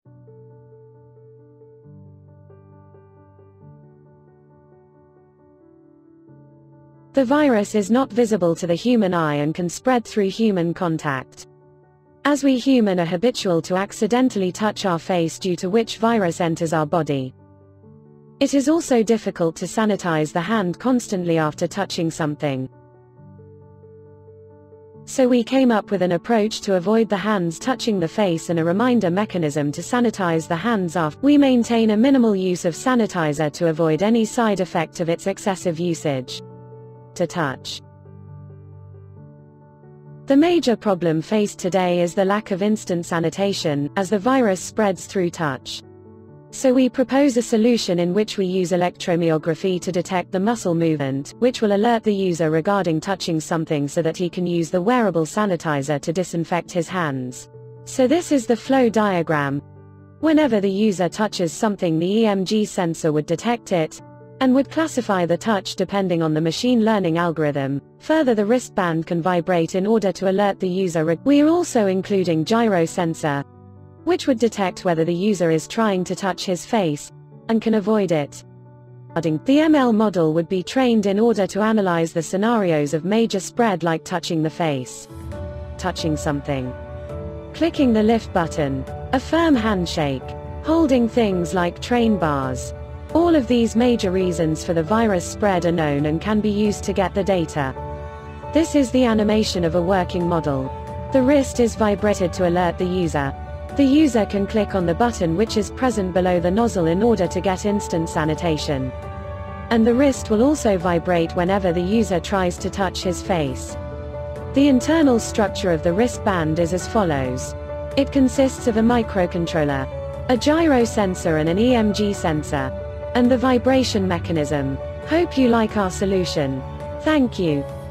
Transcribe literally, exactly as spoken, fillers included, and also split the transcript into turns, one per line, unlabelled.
The virus is not visible to the human eye and can spread through human contact. As we human are habitual to accidentally touch our face, due to which virus enters our body. It is also difficult to sanitize the hand constantly after touching something. So we came up with an approach to avoid the hands touching the face and a reminder mechanism to sanitize the hands after. We maintain a minimal use of sanitizer to avoid any side effect of its excessive usage. To touch. The major problem faced today is the lack of instant sanitation, as the virus spreads through touch. So we propose a solution in which we use electromyography to detect the muscle movement, which will alert the user regarding touching something so that he can use the wearable sanitizer to disinfect his hands. So this is the flow diagram. Whenever the user touches something, the E M G sensor would detect it, and would classify the touch depending on the machine learning algorithm. Further, the wristband can vibrate in order to alert the user. We are also including gyro sensor, which would detect whether the user is trying to touch his face, and can avoid it. The M L model would be trained in order to analyze the scenarios of major spread, like touching the face, touching something, clicking the lift button, a firm handshake, holding things like train bars. All of these major reasons for the virus spread are known and can be used to get the data. This is the animation of a working model. The wrist is vibrated to alert the user. The user can click on the button which is present below the nozzle in order to get instant sanitation. And the wrist will also vibrate whenever the user tries to touch his face. The internal structure of the wristband is as follows. It consists of a microcontroller, a gyro sensor and an E M G sensor, and the vibration mechanism. Hope you like our solution. Thank you.